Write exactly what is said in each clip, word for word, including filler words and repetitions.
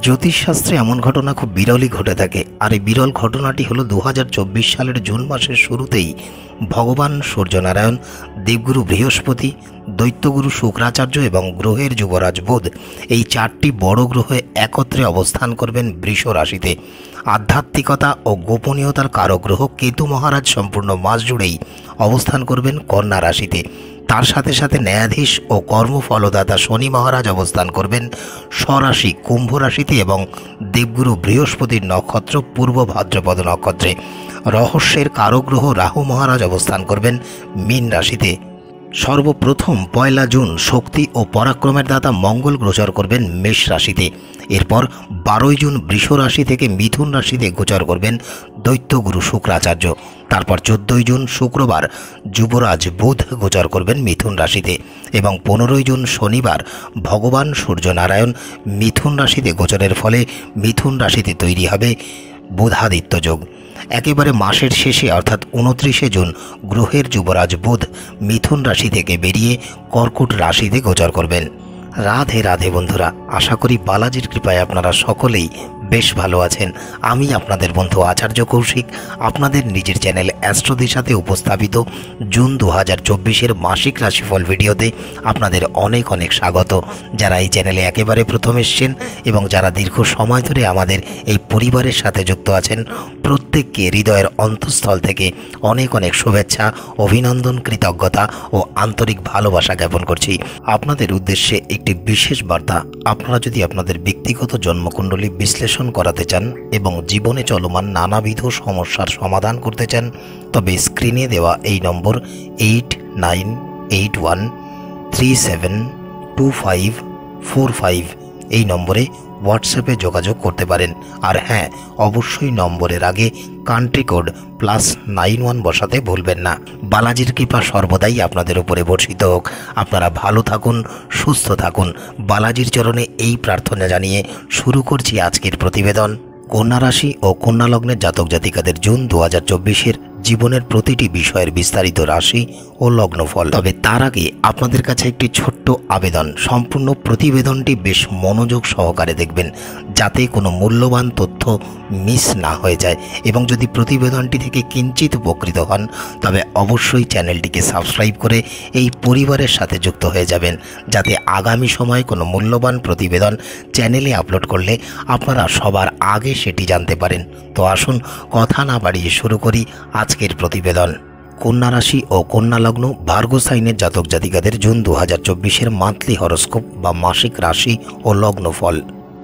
জ্যোতিষশাস্ত্রে এমন ঘটনা খুব বিরলই ঘটে থাকে। আর এই বিরল ঘটনাটি হলো দু হাজার চব্বিশ সালের জুন মাসের শুরুতেই ভগবান সূর্যনারায়ণ, দেবগুরু বৃহস্পতি, দৈত্যগুরু শুক্রাচার্য এবং গ্রহের যুবরাজ বুধ এই চারটি বড় গ্রহে একত্রে অবস্থান করবেন বৃষ রাশিতে। আধ্যাত্মিকতা ও গোপনীয়তার কারক গ্রহ কেতু মহারাজ সম্পূর্ণ মাস জুড়েই অবস্থান করবেন কন্যা রাশিতে। তার সাথে সাথে ন্যায়াধীশ ও কর্মফলদাতা শনি মহারাজ অবস্থান করবেন স্বরাশি কুম্ভ রাশিতে এবং দেবগুরু বৃহস্পতির নক্ষত্র পূর্ব ভাদ্রপদ নক্ষত্রে। রহস্যের কারক গ্রহ রাহু মহারাজ অবস্থান করবেন মীন রাশিতে। সর্বপ্রথম পয়লা জুন শক্তি ও পরাক্রমের দাতা মঙ্গল গোচর করবেন মেষ রাশিতে। এরপর বারোই জুন বৃষ রাশি থেকে মিথুন রাশিতে গোচর করবেন দৈত্যগুরু শুক্রাচার্য। তারপর চোদ্দোই জুন শুক্রবার যুবরাজ বুধ গোচর করবেন মিথুন রাশিতে এবং পনেরোই জুন শনিবার ভগবান সূর্যনারায়ণ মিথুন রাশিতে গোচরের ফলে মিথুন রাশিতে তৈরি হবে বুধাদিত্য যোগ। একেবারে মাসের শেষে অর্থাৎ উনত্রিশে জুন গ্রহের যুবরাজ বুধ মিথুন রাশি থেকে বেরিয়ে কর্কট রাশিতে গোচর করবেন। রাধে রাধে বন্ধুরা, আশা করি বালাজির কৃপায় আপনারা সকলেই বেশ ভালো আছেন। আমি আপনাদের বন্ধু আচার্য কৌশিক আপনাদের নিজের চ্যানেল অ্যাস্ট্রোদের সাথে উপস্থাপিত জুন দু হাজার চব্বিশের মাসিক রাশিফল ভিডিওতে আপনাদের অনেক অনেক স্বাগত। যারা এই চ্যানেলে একেবারে প্রথম এসছেন এবং যারা দীর্ঘ সময় ধরে আমাদের এই পরিবারের সাথে যুক্ত আছেন, প্রত্যেককে হৃদয়ের অন্তঃস্থল থেকে অনেক অনেক শুভেচ্ছা, অভিনন্দন, কৃতজ্ঞতা ও আন্তরিক ভালোবাসা জ্ঞাপন করছি। আপনাদের উদ্দেশ্যে একটি বিশেষ বার্তা। আপনারা যদি আপনাদের ব্যক্তিগত জন্মকুণ্ডলী বিশ্লেষণ করাতে চান এবং জীবনে চলমান নানাবিধ সমস্যার সমাধান করতে চান, তবে স্ক্রিনে দেওয়া এই number eight nine eight one three seven two five four five এই নম্বরে হোয়াটসঅ্যাপে যোগাযোগ করতে পারেন। আর হ্যাঁ, অবশ্যই নম্বরের আগে country code plus nine one বসাতে ভুলবেন না। বালাজির কৃপা সর্বদাই আপনাদের উপরে বর্ষিত হোক। আপনারা ভালো থাকুন, সুস্থ থাকুন, বালাজির চরণে এই প্রার্থনা জানিয়ে শুরু করছি আজকের প্রতিবেদন। কন্যা রাশি ও কন্যা লগ্নের জাতক জাতিকাদের জুন দু হাজার চব্বিশের জীবনের প্রতিটি বিষয়ের বিস্তারিত রাশি ও লগ্নফল। তবে তার আগে আপনাদের কাছে একটি ছোট্ট আবেদন, সম্পূর্ণ প্রতিবেদনটি বেশ মনোযোগ সহকারে দেখবেন যাতে কোনো মূল্যবান তথ্য মিস না হয়ে যায়। এবং যদি প্রতিবেদনটি থেকে কিঞ্চিত উপকৃত হন তবে অবশ্যই চ্যানেলটিকে সাবস্ক্রাইব করে এই পরিবারের সাথে যুক্ত হয়ে যাবেন, যাতে আগামী সময়ে কোনো মূল্যবান প্রতিবেদন চ্যানেলে আপলোড করলে আপনারা সবার আগে সেটি জানতে পারেন। তো আসুন কথা না বাড়িয়ে শুরু করি আজকের প্রতিবেদন। কন্যা রাশি ও কন্যা লগ্ন ভার্গো সাইনের জাতক জাতিকাদের জুন দু হাজার চব্বিশের মান্থলি হরোস্কোপ বা মাসিক রাশি ও লগ্নফল।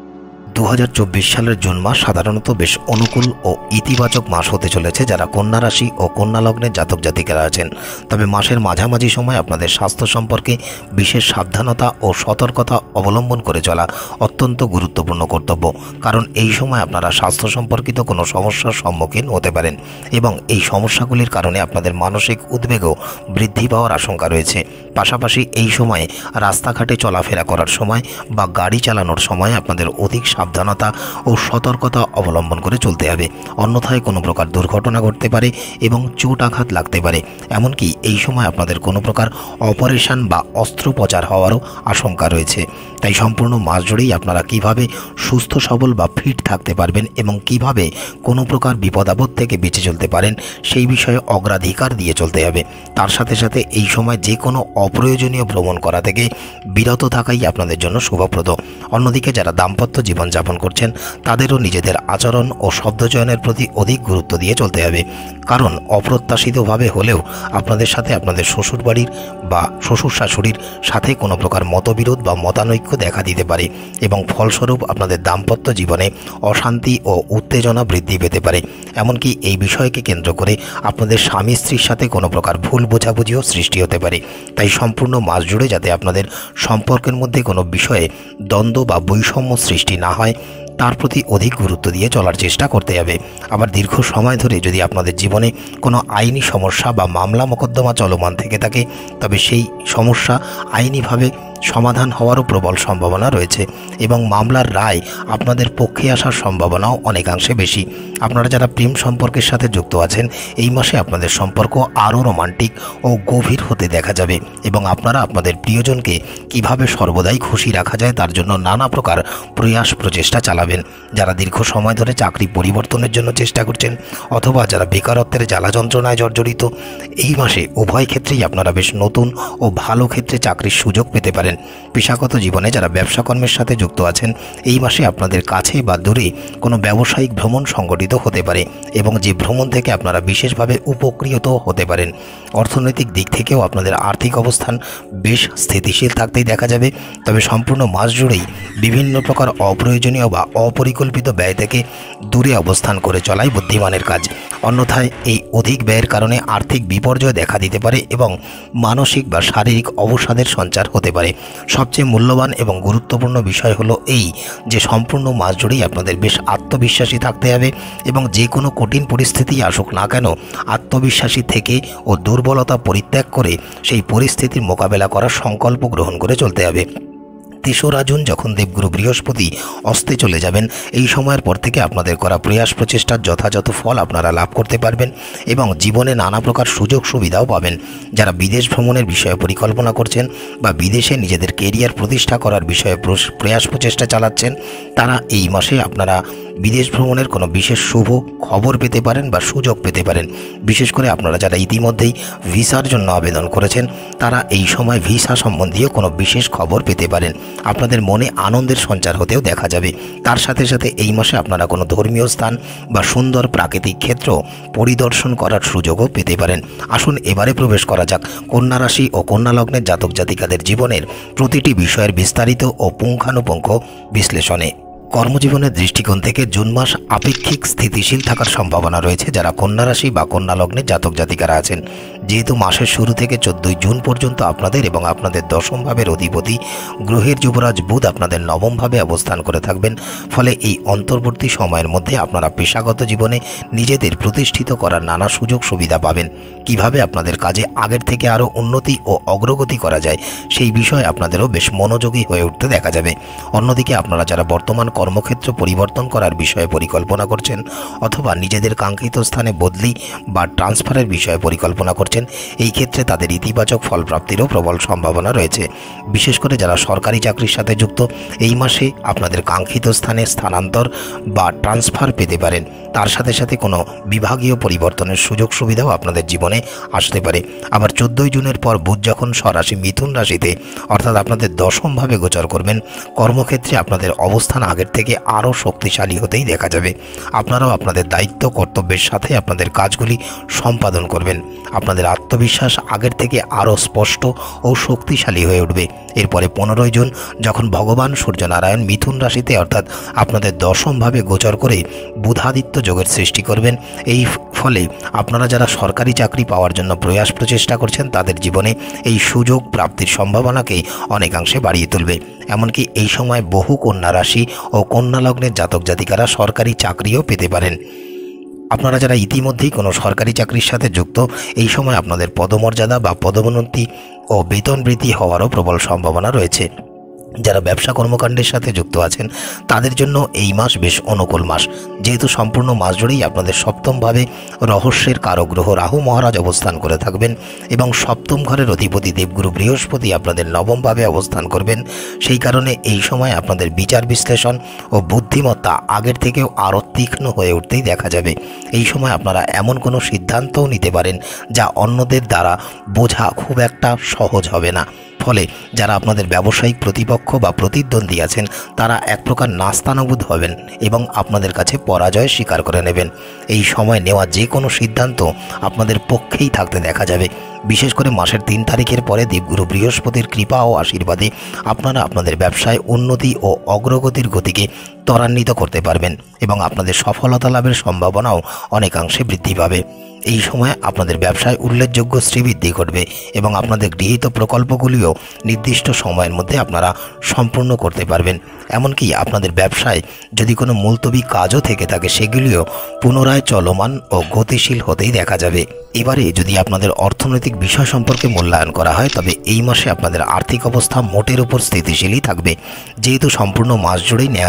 দু হাজার চব্বিশ সালের জুন মাস সাধারণত বেশ অনুকূল ও ইতিবাচক মাস হতে চলেছে যারা কন্যা রাশি ও কন্যা লগ্নের জাতক জাতিকারা আছেন। তবে মাসের মাঝামাঝি সময় আপনাদের স্বাস্থ্য সম্পর্কে বিশেষ সাবধানতা ও সতর্কতা অবলম্বন করে চলা অত্যন্ত গুরুত্বপূর্ণ কর্তব্য, কারণ এই সময় আপনারা স্বাস্থ্য সম্পর্কিত কোনো সমস্যার সম্মুখীন হতে পারেন এবং এই সমস্যাগুলির কারণে আপনাদের মানসিক উদ্বেগও বৃদ্ধি পাওয়ার আশঙ্কা রয়েছে। পাশাপাশি এই সময়ে রাস্তাঘাটে চলাফেরা করার সময় বা গাড়ি চালানোর সময় আপনাদের অধিক সাবধানতা ও সতর্কতা অবলম্বন করে চলতে হবে, অন্যথায় কোনো প্রকার দুর্ঘটনা ঘটতে পারে এবং চোট আঘাত লাগতে পারে। এমনকি এই সময় আপনাদের কোনো প্রকার অপারেশন বা অস্ত্রোপচার হওয়ারও আশঙ্কা রয়েছে। তাই সম্পূর্ণ মাস জুড়েই আপনারা কিভাবে সুস্থ সবল বা ফিট থাকতে পারবেন এবং কিভাবে কোনো প্রকার বিপদ আপদ থেকে বেঁচে চলতে পারেন সেই বিষয়ে অগ্রাধিকার দিয়ে চলতে হবে। তার সাথে সাথে এই সময় যে কোনো অপ্রয়োজনীয় ভ্রমণ করা থেকে বিরত থাকাই আপনাদের জন্য শুভপ্রদ। অন্যদিকে যারা দাম্পত্য জীবন যাপন করছেন তাদেরও নিজেদের আচরণ ও শব্দচয়নের প্রতি অধিক গুরুত্ব দিয়ে চলতে হবে, কারণ অপ্রত্যাশিতভাবে হলেও আপনাদের সাথে আপনাদের শ্বশুরবাড়ির বা শ্বশুর শাশুড়ির সাথে কোনো প্রকার মতবিরোধ বা মতানৈক্য দেখা দিতে পারে এবং ফলস্বরূপ আপনাদের দাম্পত্য জীবনে অশান্তি ও উত্তেজনা বৃদ্ধি পেতে পারে। এমনকি এই বিষয়কে কেন্দ্র করে আপনাদের স্বামী স্ত্রীর সাথে কোনো প্রকার ভুল বোঝাবুঝিও সৃষ্টি হতে পারে। তাই সম্পূর্ণ মাস জুড়ে যাতে আপনাদের সম্পর্কের মধ্যে কোনো বিষয়ে দ্বন্দ্ব বা বৈষম্য সৃষ্টি না হয় তার প্রতি অধিক গুরুত্ব দিয়ে চলার চেষ্টা করতে হবে। আবার দীর্ঘ সময় ধরে যদি আপনাদের জীবনে কোনো আইনি সমস্যা বা মামলা মোকদ্দমা চলমান থেকে থাকে তবে সেই সমস্যা আইনিভাবে সমাধান হওয়ারও প্রবল সম্ভাবনা রয়েছে এবং মামলার রায় আপনাদের পক্ষে আসার সম্ভাবনাও অনেকাংশে বেশি। আপনারা যারা প্রেম সম্পর্কের সাথে যুক্ত আছেন এই মাসে আপনাদের সম্পর্ক আরও রোমান্টিক ও গভীর হতে দেখা যাবে এবং আপনারা আপনাদের প্রিয়জনকে কিভাবে সর্বদাই খুশি রাখা যায় তার জন্য নানা প্রকার প্রয়াস প্রচেষ্টা চালাবেন। পাবেন। যারা দীর্ঘ সময় ধরে চাকরি পরিবর্তনের জন্য চেষ্টা করছেন অথবা যারা বেকারত্বের জ্বালা যন্ত্রণায় জর্জরিত, এই মাসে উভয় ক্ষেত্রেই আপনারা বেশ নতুন ও ভালো ক্ষেত্রে চাকরির সুযোগ পেতে পারেন। পেশাগত জীবনে যারা ব্যবসা কর্মের সাথে যুক্ত আছেন, এই মাসে আপনাদের কাছে বা দূরে কোনো ব্যবসায়িক ভ্রমণ সংগঠিত হতে পারে এবং যে ভ্রমণ থেকে আপনারা বিশেষভাবে উপকৃত হতে পারেন। অর্থনৈতিক দিক থেকেও আপনাদের আর্থিক অবস্থান বেশ স্থিতিশীল থাকতেই দেখা যাবে। তবে সম্পূর্ণ মাস জুড়েই বিভিন্ন প্রকার অপ্রয়োজনীয় বা অপরিকল্পিত ব্যয় থেকে দূরে অবস্থান করে চলাই বুদ্ধিমানের কাজ। অন্যথায় এই অধিক ব্যয়ের কারণে আর্থিক বিপর্যয় দেখা দিতে পারে এবং মানসিক বা শারীরিক অবসাদের সঞ্চার হতে পারে। সবচেয়ে মূল্যবান এবং গুরুত্বপূর্ণ বিষয় হলো এই যে সম্পূর্ণ মাস জুড়েই আপনাদের বেশ আত্মবিশ্বাসী থাকতে হবে এবং যে কোনো কঠিন পরিস্থিতি আসুক না কেন, আত্মবিশ্বাসী থেকে ও দুর্বলতা পরিত্যাগ করে সেই পরিস্থিতির মোকাবেলা করার সংকল্প গ্রহণ করে চলতে হবে। তেসরা জুন যখন দেবগুরু বৃহস্পতি অস্তে চলে যাবেন, এই সময়ের পর থেকে আপনাদের করা প্রয়াস প্রচেষ্টার যথাযথ ফল আপনারা লাভ করতে পারবেন এবং জীবনে নানা প্রকার সুযোগ সুবিধাও পাবেন। যারা বিদেশ ভ্রমণের বিষয়ে পরিকল্পনা করছেন বা বিদেশে নিজেদের কেরিয়ার প্রতিষ্ঠা করার বিষয়ে প্রয়াস প্রচেষ্টা চালাচ্ছেন, তারা এই মাসে আপনারা বিদেশ ভ্রমণের কোনো বিশেষ শুভ খবর পেতে পারেন বা সুযোগ পেতে পারেন। বিশেষ করে আপনারা যারা ইতিমধ্যেই ভিসার জন্য আবেদন করেছেন, তারা এই সময় ভিসা সম্বন্ধীয় কোনো বিশেষ খবর পেতে পারেন। আপনাদের মনে আনন্দের সঞ্চার হতেও দেখা যাবে। তার সাথে সাথে এই মাসে আপনারা কোনো ধর্মীয় স্থান বা সুন্দর প্রাকৃতিক ক্ষেত্র পরিদর্শন করার সুযোগও পেতে পারেন। আসুন এবারে প্রবেশ করা যাক কন্যা রাশি ও কন্যা লগ্নের জাতক জাতিকাদের জীবনের প্রতিটি বিষয়ের বিস্তারিত ও পুঙ্খানুপুঙ্খ বিশ্লেষণে। কর্মজীবনের দৃষ্টিকোণ থেকে জুন মাস আপেক্ষিক স্থিতিশীল থাকার সম্ভাবনা রয়েছে যারা কন্যা রাশি বা কন্যা লগ্নের জাতক জাতিকারা আছেন। যেহেতু মাসের শুরু থেকে চোদ্দোই জুন পর্যন্ত আপনাদের এবং আপনাদের দশম ভাবের অধিপতি গ্রহের যুবরাজ বুধ আপনাদের নবম ভাবে অবস্থান করে থাকবেন, ফলে এই অন্তর্বর্তী সময়ের মধ্যে আপনারা পেশাগত জীবনে নিজেদের প্রতিষ্ঠিত করার নানা সুযোগ সুবিধা পাবেন। কিভাবে আপনাদের কাজে আগের থেকে আরও উন্নতি ও অগ্রগতি করা যায় সেই বিষয়ে আপনাদেরও বেশ মনোযোগী হয়ে উঠতে দেখা যাবে। অন্যদিকে আপনারা যারা বর্তমান কর্মক্ষেত্র পরিবর্তন করার বিষয়ে পরিকল্পনা করছেন অথবা নিজেদের কাঙ্ক্ষিত স্থানে বদলি বা ট্রান্সফারের বিষয়ে পরিকল্পনা করছেন, এই ক্ষেত্রে তাদের ইতিবাচক ফল প্রাপ্তিরও প্রবল সম্ভাবনা রয়েছে। বিশেষ করে যারা সরকারি চাকরির সাথে যুক্ত, এই মাসে আপনাদের কাঙ্ক্ষিত স্থানে স্থানান্তর বা ট্রান্সফার পেতে পারেন। তার সাথে সাথে কোনো বিভাগীয় পরিবর্তনের সুযোগ সুবিধাও আপনাদের জীবনে আসতে পারে। আবার চোদ্দোই জুনের পর বুধ যখন স্বরাশি মিথুন রাশিতে অর্থাৎ আপনাদের দশমভাবে গোচর করবেন, কর্মক্ষেত্রে আপনাদের অবস্থান আগের থেকে আরও শক্তিশালী হতেই দেখা যাবে। আপনারাও আপনাদের দায়িত্ব কর্তব্যের সাথে আপনাদের কাজগুলি সম্পাদন করবেন। আপনাদের আত্মবিশ্বাস আগের থেকে আরও স্পষ্ট ও শক্তিশালী হয়ে উঠবে। এরপরে পনেরোই জুন যখন ভগবান সূর্যনারায়ণ মিথুন রাশিতে অর্থাৎ আপনাদের দশমভাবে গোচর করে বুধাদিত্য যোগের সৃষ্টি করবেন, এই ফলে আপনারা যারা সরকারি চাকরি পাওয়ার জন্য প্রয়াস প্রচেষ্টা করছেন তাদের জীবনে এই সুযোগ প্রাপ্তির সম্ভাবনাকে অনেকাংশে বাড়িয়ে তুলবে। এমনকি এই সময় বহু কন্যা রাশি ও কন্যা লগ্নের জাতক জাতিকারা সরকারি চাকরিও পেতে পারেন। আপনারা যারা ইতিমধ্যেই কোনো সরকারি চাকরির সাথে যুক্ত, এই সময় আপনাদের পদমর্যাদা বা পদোন্নতি ও বেতন বৃদ্ধি হওয়ারও প্রবল সম্ভাবনা রয়েছে। যারা ব্যবসা কর্মকাণ্ডের সাথে যুক্ত আছেন তাদের জন্য এই মাস বেশ অনুকূল মাস, যেহেতু সম্পূর্ণ মাস জুড়েই আপনাদের সপ্তমভাবে রহস্যের কারগ্রহ রাহু মহারাজ অবস্থান করে থাকবেন এবং সপ্তম ঘরের অধিপতি দেবগুরু বৃহস্পতি আপনাদের নবমভাবে অবস্থান করবেন। সেই কারণে এই সময় আপনাদের বিচার বিশ্লেষণ ও বুদ্ধিমত্তা আগের থেকেও আরও তীক্ষ্ণ হয়ে উঠতেই দেখা যাবে। এই সময় আপনারা এমন কোনো সিদ্ধান্তও নিতে পারেন যা অন্যদের দ্বারা বোঝা খুব একটা সহজ হবে না। ফলে যারা আপনাদের ব্যবসায়িক প্রতিপক্ষ বা প্রতিদ্বন্দ্বী আছেন তারা এক প্রকার নাস্তানুবোধ হবেন এবং আপনাদের কাছে পরাজয় স্বীকার করে নেবেন। এই সময় নেওয়া যে কোনো সিদ্ধান্ত আপনাদের পক্ষেই থাকতে দেখা যাবে। বিশেষ করে মাসের তিন তারিখের পরে দেবগুরু বৃহস্পতির কৃপা ও আশীর্বাদে আপনারা আপনাদের ব্যবসায় উন্নতি ও অগ্রগতির গতিকে ত্বরান্বিত করতে পারবেন এবং আপনাদের সফলতা লাভের সম্ভাবনাও অনেকাংশে বৃদ্ধি পাবে। এই সময় আপনাদের ব্যবসায় উল্লেখযোগ্য শ্রীবৃদ্ধি ঘটবে এবং আপনাদের গৃহীত প্রকল্পগুলিও নির্দিষ্ট সময়ের মধ্যে আপনারা সম্পূর্ণ করতে পারবেন। এমনকি আপনাদের ব্যবসায় যদি কোনো মুলতবি কাজও থেকে থাকে সেগুলিও পুনরায় চলমান ও গতিশীল হতেই দেখা যাবে। এবারে যদি আপনাদের অর্থনৈতিক বিষয় সম্পর্কে মূল্যায়ন করা হয় তবে এই মাসে আপনাদের আর্থিক অবস্থা মোটের উপর স্থিতিশীলই থাকবে। যেহেতু সম্পূর্ণ মাস জুড়েই ন্যায়াধীশ শনি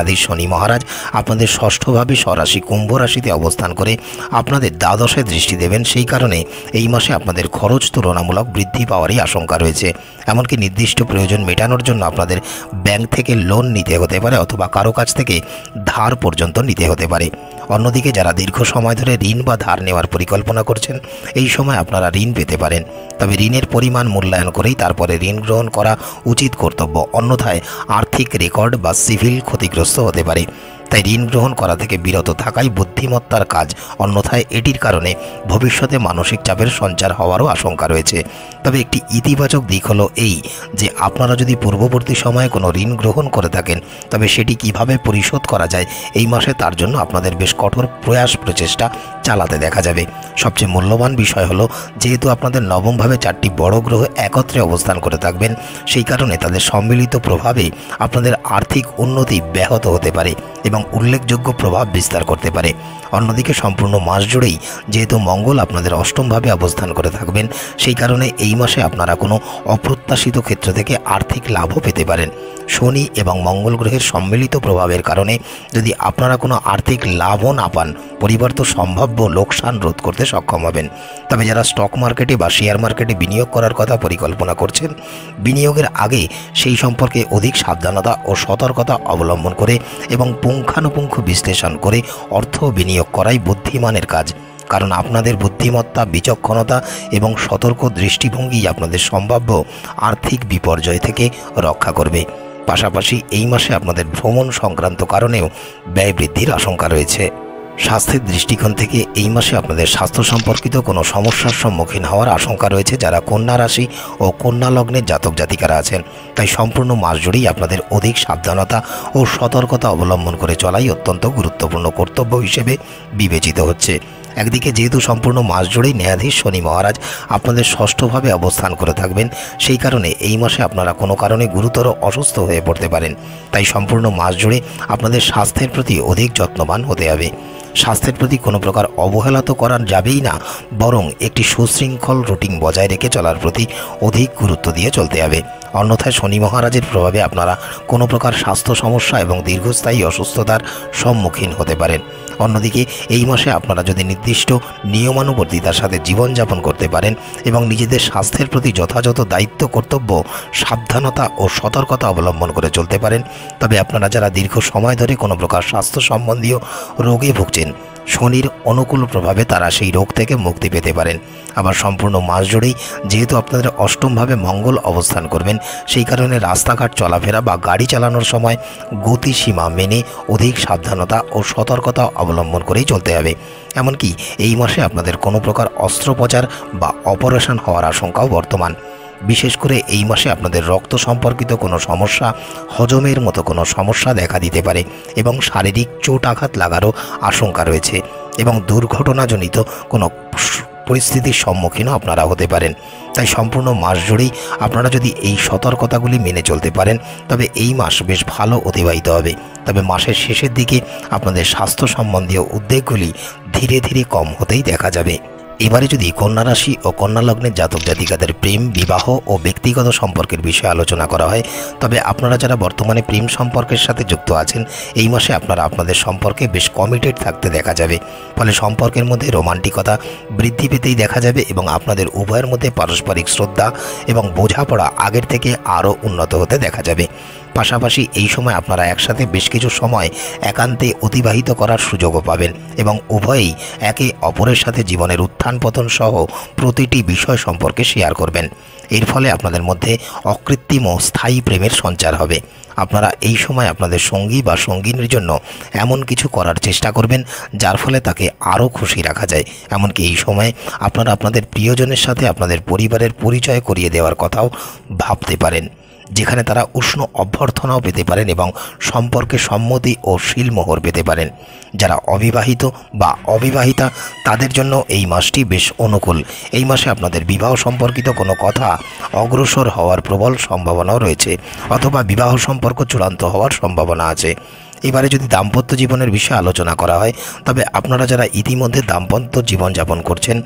মহারাজ আপনাদের ষষ্ঠভাবে স্বরাশি কুম্ভ রাশিতে অবস্থান করে আপনাদের দ্বাদশে দৃষ্টি দেবেন। সেই কারণে এই মাসে আপনাদের খরচ তুলনামূলক বৃদ্ধি পাওয়ারই আশঙ্কা রয়েছে। এমনকি নির্দিষ্ট প্রয়োজন মেটানোর জন্য আপনাদের ব্যাংক থেকে লোন নিতে হতে পারে অথবা কারো কাছ থেকে ধার পর্যন্ত নিতে হতে পারে। অন্যদিকে যারা দীর্ঘ সময় ধরে ঋণ বা ধার নেওয়ার পরিকল্পনা করছেন, এই সময় আপনারা ঋণ পেতে পারেন। তবে ঋণের পরিমাণ মূল্যায়ন করেই তারপরে ঋণ গ্রহণ করা উচিত কর্তব্য, অন্যথায় আর্থিক রেকর্ড বা সিভিল ক্ষতিগ্রস্ত হতে পারে। তাই ঋণ গ্রহণ করা থেকে বিরত থাকাই বুদ্ধিমত্তার কাজ, অন্যথায় এটির কারণে ভবিষ্যতে মানসিক চাপের সঞ্চার হওয়ারও আশঙ্কা রয়েছে। তবে একটি ইতিবাচক দিক হলো এই যে আপনারা যদি পূর্ববর্তী সময়ে কোনো ঋণ গ্রহণ করে থাকেন, তবে সেটি কিভাবে পরিশোধ করা যায় এই মাসে তার জন্য আপনাদের বেশ কঠোর প্রয়াস প্রচেষ্টা চালাতে দেখা যাবে। সবচেয়ে মূল্যবান বিষয় হলো যেহেতু আপনাদের নবমভাবে চারটি বড় গ্রহ একত্রে অবস্থান করে থাকবেন, সেই কারণে তাদের সম্মিলিত প্রভাবে আপনাদের আর্থিক উন্নতি ব্যাহত হতে পারে এবং উল্লেখযোগ্য প্রভাব বিস্তার করতে পারে। অন্যদিকে সম্পূর্ণ মাস জুড়েই যেহেতু মঙ্গল আপনাদের অষ্টমভাবে অবস্থান করে থাকবেন, সেই কারণে এই মাসে আপনারা কোনো অপ্রত্যাশিত ক্ষেত্র থেকে আর্থিক লাভও পেতে পারেন। শনি এবং মঙ্গল গ্রহের সম্মিলিত প্রভাবের কারণে যদি আপনারা কোনো আর্থিক লাভও না পান, পরিবর্তন সম্ভাব্য লোকসান রোধ করতে সক্ষম হবেন। তবে যারা স্টক মার্কেটে বা শেয়ার মার্কেটে বিনিয়োগ করার কথা পরিকল্পনা করছেন, বিনিয়োগের আগে সেই সম্পর্কে অধিক সাবধানতা ও সতর্কতা অবলম্বন করে এবং পুঙ্খানুপুঙ্খ বিশ্লেষণ করে অর্থ বিনিয়োগ করাই বুদ্ধিমানের কাজ। কারণ আপনাদের বুদ্ধিমত্তা, বিচক্ষণতা এবং সতর্ক দৃষ্টিভঙ্গি আপনাদের সম্ভাব্য আর্থিক বিপর্যয় থেকে রক্ষা করবে। পাশাপাশি এই মাসে আপনাদের ভ্রমণ সংক্রান্ত কারণেও ব্যয় বৃদ্ধির আশঙ্কা রয়েছে। স্বাস্থ্যের দৃষ্টিকোণ থেকে এই মাসে আপনাদের স্বাস্থ্য সম্পর্কিত কোনো সমস্যার সম্মুখীন হওয়ার আশঙ্কা রয়েছে যারা কন্যা রাশি ও কন্যা লগ্নের জাতক জাতিকারা আছেন। তাই সম্পূর্ণ মাস জুড়েই আপনাদের অধিক সাবধানতা ও সতর্কতা অবলম্বন করে চলাই অত্যন্ত গুরুত্বপূর্ণ কর্তব্য হিসেবে বিবেচিত হচ্ছে। একদিকে যেহেতু সম্পূর্ণ মাস জুড়েই ন্যায়াধীশ শনি মহারাজ আপনাদের ষষ্ঠভাবে অবস্থান করে থাকবেন, সেই কারণে এই মাসে আপনারা কোনো কারণে গুরুতর অসুস্থ হয়ে পড়তে পারেন। তাই সম্পূর্ণ মাস জুড়ে আপনাদের স্বাস্থ্যের প্রতি অধিক যত্নবান হতে হবে। স্বাস্থ্যের প্রতি কোনো প্রকার অবহেলা তো করা যাবেই না, বরং একটি সুশৃঙ্খল রুটিন বজায় রেখে চলার প্রতি অধিক গুরুত্ব দিয়ে চলতে হবে। অন্যথায় শনি মহারাজের প্রভাবে আপনারা কোনো প্রকার স্বাস্থ্য সমস্যা এবং দীর্ঘস্থায়ী অসুস্থতার সম্মুখীন হতে পারেন। অন্যদিকে এই মাসে আপনারা যদি নির্দিষ্ট নিয়মানুবর্তিতার সাথে জীবনযাপন করতে পারেন এবং নিজেদের স্বাস্থ্যের প্রতি যথাযথ দায়িত্ব, কর্তব্য, সাবধানতা ও সতর্কতা অবলম্বন করে চলতে পারেন, তবে আপনারা যারা দীর্ঘ সময় ধরে কোনো প্রকার স্বাস্থ্য সম্বন্ধীয় রোগে ভুগছেন, শনির অনুকূল প্রভাবে তারা সেই রোগ থেকে মুক্তি পেতে পারেন। আবার সম্পূর্ণ মাস জুড়েই যেহেতু আপনাদের অষ্টমভাবে মঙ্গল অবস্থান করবেন, সেই কারণে রাস্তাঘাট চলাফেরা বা গাড়ি চালানোর সময় গতিসীমা মেনে অধিক সাবধানতা ও সতর্কতা অবলম্বন করেই চলতে হবে। এমনকি এই মাসে আপনাদের কোনো প্রকার অস্ত্রোপচার বা অপারেশন হওয়ার আশঙ্কাও বর্তমান। বিশেষ করে এই মাসে আপনাদের রক্ত সম্পর্কিত কোনো সমস্যা, হজমের মতো কোনো সমস্যা দেখা দিতে পারে এবং শারীরিক চোট আঘাত লাগারও আশঙ্কা রয়েছে এবং দুর্ঘটনাজনিত কোনো পরিস্থিতির সম্মুখীনও আপনারা হতে পারেন। তাই সম্পূর্ণ মাস জুড়েই আপনারা যদি এই সতর্কতাগুলি মেনে চলতে পারেন, তবে এই মাস বেশ ভালো অতিবাহিত হবে। তবে মাসের শেষের দিকে আপনাদের স্বাস্থ্য সম্বন্ধীয় উদ্বেগগুলি ধীরে ধীরে কম হতেই দেখা যাবে। এবারে যদি কন্যা রাশি ও কন্যা লগ্নের জাতক জাতিকাদের প্রেম, বিবাহ ও ব্যক্তিগত সম্পর্কের বিষয়ে আলোচনা করা হয়, তবে আপনারা যারা বর্তমানে প্রেম সম্পর্কের সাথে যুক্ত আছেন, এই মাসে আপনারা আপনাদের সম্পর্কে বেশ কমিটেড থাকতে দেখা যাবে। ফলে সম্পর্কের মধ্যে রোমান্টিকতা বৃদ্ধি পেতেই দেখা যাবে এবং আপনাদের উভয়ের মধ্যে পারস্পরিক শ্রদ্ধা এবং বোঝাপড়া আগের থেকে আরও উন্নত হতে দেখা যাবে। পাশাপাশি এই সময় আপনারা একসাথে বেশ কিছু সময় একান্তে অতিবাহিত করার সুযোগও পাবেন এবং উভয়েই একে অপরের সাথে জীবনের উত্থান পতন সহ প্রতিটি বিষয় সম্পর্কে শেয়ার করবেন। এর ফলে আপনাদের মধ্যে অকৃত্রিম ও স্থায়ী প্রেমের সঞ্চার হবে। আপনারা এই সময় আপনাদের সঙ্গী বা সঙ্গিনীর জন্য এমন কিছু করার চেষ্টা করবেন যার ফলে তাকে আরও খুশি রাখা যায়। এমনকি এই সময় আপনারা আপনাদের প্রিয়জনের সাথে আপনাদের পরিবারের পরিচয় করিয়ে দেওয়ার কথাও ভাবতে পারেন, যেখানে তারা উষ্ণ অভ্যর্থনাও পেতে পারেন এবং সম্পর্কে সম্মতি ও শিলমোহর পেতে পারেন। যারা অবিবাহিত বা অবিবাহিতা তাদের জন্য এই মাসটি বেশ অনুকূল। এই মাসে আপনাদের বিবাহ সম্পর্কিত কোনো কথা অগ্রসর হওয়ার প্রবল সম্ভাবনাও রয়েছে, অথবা বিবাহ সম্পর্ক চূড়ান্ত হওয়ার সম্ভাবনা আছে। এবারে যদি দাম্পত্য জীবনের বিষয়ে আলোচনা করা হয়, তবে আপনারা যারা ইতিমধ্যে দাম্পত্য জীবনযাপন করছেন,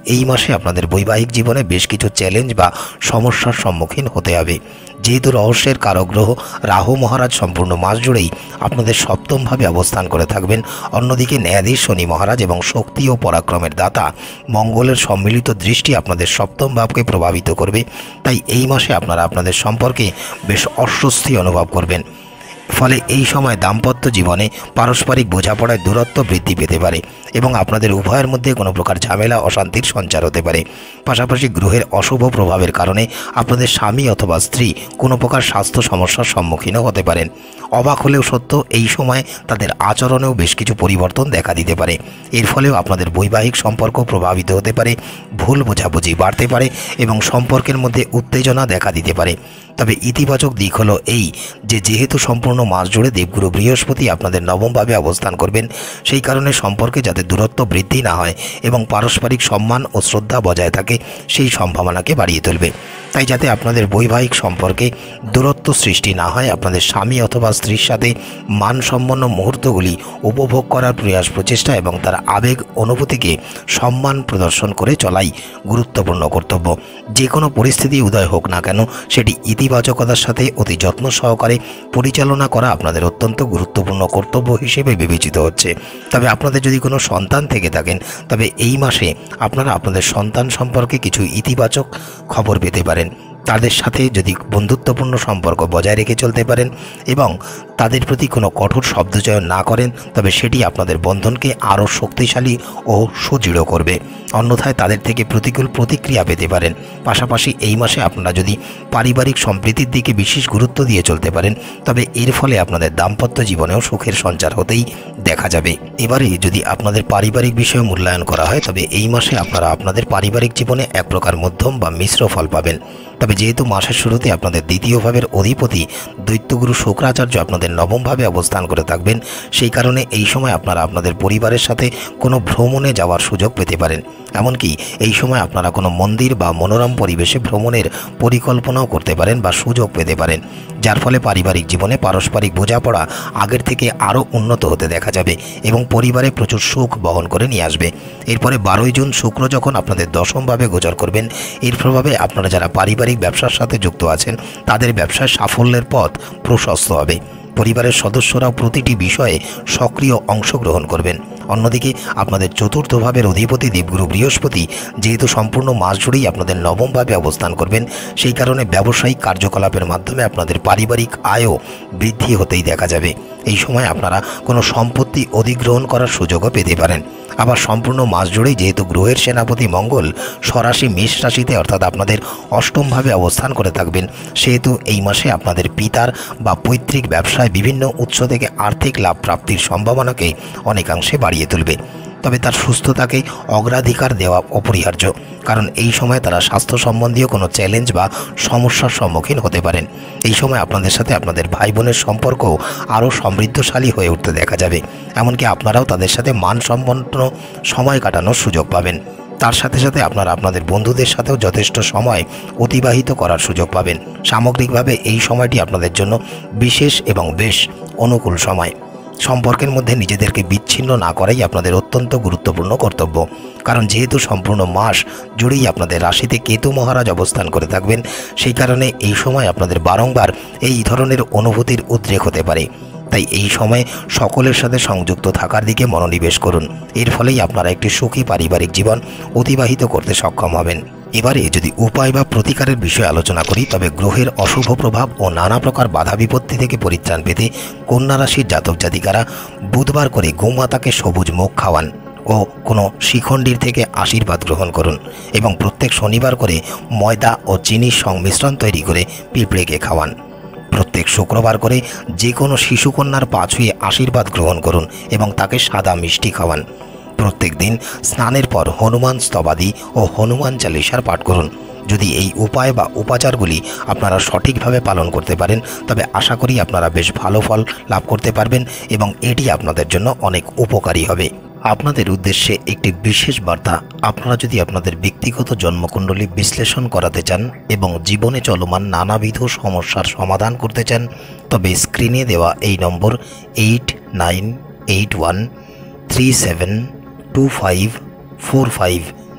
এই মাসে আপনাদের বৈবাহিক জীবনে বেশ কিছু চ্যালেঞ্জ বা সমস্যার সম্মুখীন হতে হবে। যেহেতু রহস্যের কারক গ্রহ রাহু মহারাজ সম্পূর্ণ মাস জুড়েই আপনাদের সপ্তমভাবে অবস্থান করে থাকবেন, অন্যদিকে ন্যায়াধীশ শনি মহারাজ এবং শক্তি ও পরাক্রমের দাতা মঙ্গলের সম্মিলিত দৃষ্টি আপনাদের সপ্তম ভাবকে প্রভাবিত করবে। তাই এই মাসে আপনারা আপনাদের সম্পর্কে বেশ অস্বস্তি অনুভব করবেন। ফলে এই সময় দাম্পত্য জীবনে পারস্পরিক বোঝাপড়ায় দূরত্ব বৃদ্ধি পেতে পারে এবং আপনাদের উভয়ের মধ্যে কোনো প্রকার ঝামেলা অশান্তির সঞ্চার হতে পারে। পাশাপাশি গ্রহের অশুভ প্রভাবের কারণে আপনাদের স্বামী অথবা স্ত্রী কোনো প্রকার স্বাস্থ্য সমস্যার সম্মুখীনও হতে পারেন। অবাক হলেও সত্য, এই সময় তাদের আচরণেও বেশ কিছু পরিবর্তন দেখা দিতে পারে। এর ফলেও আপনাদের বৈবাহিক সম্পর্ক প্রভাবিত হতে পারে, ভুল বোঝাবুঝি বাড়তে পারে এবং সম্পর্কের মধ্যে উত্তেজনা দেখা দিতে পারে। তবে ইতিবাচক দিক হলো এই যে যেহেতু সম্পূর্ণ মাস জুড়ে দেবগুরু বৃহস্পতি আপনাদের নবমভাবে অবস্থান করবেন, সেই কারণে সম্পর্কে যাতে দূরত্ব বৃদ্ধি না হয় এবং পারস্পরিক সম্মান ও শ্রদ্ধা বজায় থাকে সেই সম্ভাবনাকে বাড়িয়ে তুলবে। তাই যাতে আপনাদের বৈবাহিক সম্পর্কে দূরত্ব সৃষ্টি না হয়, আপনাদের স্বামী অথবা স্ত্রীর সাথে মানসম্পন্ন মুহূর্তগুলি উপভোগ করার প্রয়াস প্রচেষ্টা এবং তার আবেগ অনুভূতিকে সম্মান প্রদর্শন করে চলাই গুরুত্বপূর্ণ কর্তব্য। যে কোনো পরিস্থিতি উদয় হোক না কেন সেটি ইতিবাচকতার সাথে অতি যত্ন সহকারে পরিচালনা করা আপনাদের অত্যন্ত গুরুত্বপূর্ণ কর্তব্য হিসেবে বিবেচিত হচ্ছে। তবে আপনাদের যদি কোনো সন্তান থেকে থাকেন তবে এই মাসে আপনারা আপনাদের সন্তান সম্পর্কে কিছু ইতিবাচক খবর পেতে পারেন। তাদের সাথে যদি বন্ধুত্বপূর্ণ সম্পর্ক বজায় রেখে চলতে পারেন এবং তাদের প্রতি কোনো কঠোর শব্দচয়ন না করেন, তবে সেটি আপনাদের বন্ধনকে আরও শক্তিশালী ও সুদৃঢ় করবে। অন্যথায় তাদের থেকে প্রতিকূল প্রতিক্রিয়া পেতে পারেন। পাশাপাশি এই মাসে আপনারা যদি পারিবারিক সম্প্রীতির দিকে বিশেষ গুরুত্ব দিয়ে চলতে পারেন, তবে এর ফলে আপনাদের দাম্পত্য জীবনেও সুখের সঞ্চার হতেই দেখা যাবে। এবারে যদি আপনাদের পারিবারিক বিষয়ে মূল্যায়ন করা হয়, তবে এই মাসে আপনারা আপনাদের পারিবারিক জীবনে এক প্রকার মধ্যম বা মিশ্র ফল পাবেন। তবে যেহেতু মাসের শুরুতে আপনাদের দ্বিতীয় ভাবের অধিপতি দৈত্যগুরু শুক্রাচার্য আপনাদের নবমভাবে অবস্থান করে থাকবেন, সেই কারণে এই সময় আপনারা আপনাদের পরিবারের সাথে কোনো ভ্রমণে যাওয়ার সুযোগ পেতে পারেন। এমনকি এই সময় আপনারা কোনো মন্দির বা মনোরম পরিবেশে ভ্রমণের পরিকল্পনাও করতে পারেন বা সুযোগ পেতে পারেন, যার ফলে পারিবারিক জীবনে পারস্পরিক বোঝাপড়া আগের থেকে আরও উন্নত হতে দেখা যাবে এবং পরিবারে প্রচুর সুখ বহন করে নিয়ে আসবে। এরপরে বারোই জুন শুক্র যখন আপনাদের দশমভাবে গোচর করবেন, এর প্রভাবে আপনারা যারা পারিবারিক ব্যবসার সাথে যুক্ত আছেন তাদের ব্যবসায় সাফল্যের পথ প্রশস্ত হবে। পরিবারের সদস্যরাও প্রতিটি বিষয়ে সক্রিয় অংশগ্রহণ করবেন। অন্যদিকে আপনাদের চতুর্থ ভাবের অধিপতি দেবগুরু বৃহস্পতি যেহেতু সম্পূর্ণ মাস জুড়েই আপনাদের নবমভাবে অবস্থান করবেন, সেই কারণে ব্যবসায়িক কার্যকলাপের মাধ্যমে আপনাদের পারিবারিক আয়ও বৃদ্ধি হতেই দেখা যাবে। এই সময় আপনারা কোনো সম্পত্তি অধিগ্রহণ করার সুযোগও পেতে পারেন। আবার সম্পূর্ণ মাস জুড়েই যেহেতু গ্রহের সেনাপতি মঙ্গল স্বরাশি মেষ রাশিতে অর্থাৎ আপনাদের অষ্টমভাবে অবস্থান করে থাকবেন, সেহেতু এই মাসে আপনাদের পিতার বা পৈতৃক ব্যবসায় বিভিন্ন উৎস থেকে আর্থিক লাভ প্রাপ্তির সম্ভাবনাকে অনেকাংশে বাড়িয়ে তুলবে। তবে তার সুস্থতাকে অগ্রাধিকার দেওয়া অপরিহার্য, কারণ এই সময় তারা স্বাস্থ্য সম্বন্ধীয় কোনো চ্যালেঞ্জ বা সমস্যার সম্মুখীন হতে পারেন। এই সময় আপনাদের সাথে আপনাদের ভাই বোনের সম্পর্কও আরও সমৃদ্ধশালী হয়ে উঠতে দেখা যাবে। এমনকি আপনারাও তাদের সাথে মানসম্পন্ন সময় কাটানোর সুযোগ পাবেন। তার সাথে সাথে আপনারা আপনাদের বন্ধুদের সাথেও যথেষ্ট সময় অতিবাহিত করার সুযোগ পাবেন। সামগ্রিকভাবে এই সময়টি আপনাদের জন্য বিশেষ এবং বেশ অনুকূল সময়। সম্পর্কের মধ্যে নিজেদেরকে বিচ্ছিন্ন না করাই আপনাদের অত্যন্ত গুরুত্বপূর্ণ কর্তব্য, কারণ যেহেতু সম্পূর্ণ মাস জুড়েই আপনাদের রাশিতে কেতু মহারাজ অবস্থান করে থাকবেন, সেই কারণে এই সময় আপনাদের বারংবার এই ধরনের অনুভূতির উদ্রেক হতে পারে। তাই এই সময় সকলের সাথে সংযুক্ত থাকার দিকে মনোনিবেশ করুন। এর ফলেই আপনারা একটি সুখী পারিবারিক জীবন অতিবাহিত করতে সক্ষম হবেন। এবারে যদি উপায় বা প্রতিকারের বিষয়ে আলোচনা করি, তবে গ্রহের অশুভ প্রভাব ও নানা প্রকার বাধা বিপত্তি থেকে পরিত্রাণ পেতে কন্যা রাশির জাতক জাতিকারা বুধবার করে গোমাতাকে সবুজ মুখ খাওয়ান ও কোনো শিখণ্ডীর থেকে আশীর্বাদ গ্রহণ করুন এবং প্রত্যেক শনিবার করে ময়দা ও চিনির সংমিশ্রণ তৈরি করে পিঁপড়েকে খাওয়ান। প্রত্যেক শুক্রবার করে যে কোনো শিশুকন্যার পা ছুঁয়ে আশীর্বাদ গ্রহণ করুন এবং তাকে সাদা মিষ্টি খাওয়ান। প্রত্যেক দিন স্নানের পর হনুমান স্তবাদি ও হনুমান চালিসার পাঠ করুন। যদি এই উপায় বা উপাচারগুলি আপনারা সঠিকভাবে পালন করতে পারেন, তবে আশা করি আপনারা বেশ ভালো ফল লাভ করতে পারবেন এবং এটি আপনাদের জন্য অনেক উপকারী হবে। আপনাদের উদ্দেশ্যে একটি বিশেষ বার্তা। আপনারা যদি আপনাদের ব্যক্তিগত জন্মকুণ্ডলী বিশ্লেষণ করাতে চান এবং জীবনে চলমান নানাবিধ সমস্যার সমাধান করতে চান, তবে স্ক্রিনে দেওয়া এই number eight nine eight one three seven two five four five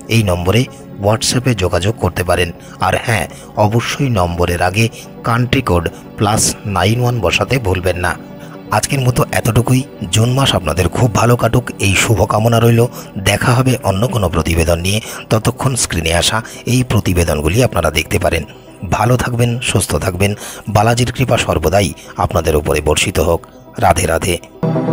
এই নম্বরে হোয়াটসঅ্যাপে যোগাযোগ করতে পারেন। আর হ্যাঁ, অবশ্যই নম্বরের আগে country code plus nine one বসাতে ভুলবেন না। আজকের মতো এতটুকুই। জুন মাস আপনাদের খুব ভালো কাটুক, এই শুভকামনা রইল। দেখা হবে অন্য কোনো প্রতিবেদন নিয়ে। ততক্ষণ স্ক্রিনে আসা এই প্রতিবেদনগুলি আপনারা দেখতে পারেন। ভালো থাকবেন, সুস্থ থাকবেন। বালাজির কৃপা সর্বদাই আপনাদের উপরে বর্ষিত হোক। রাধে রাধে।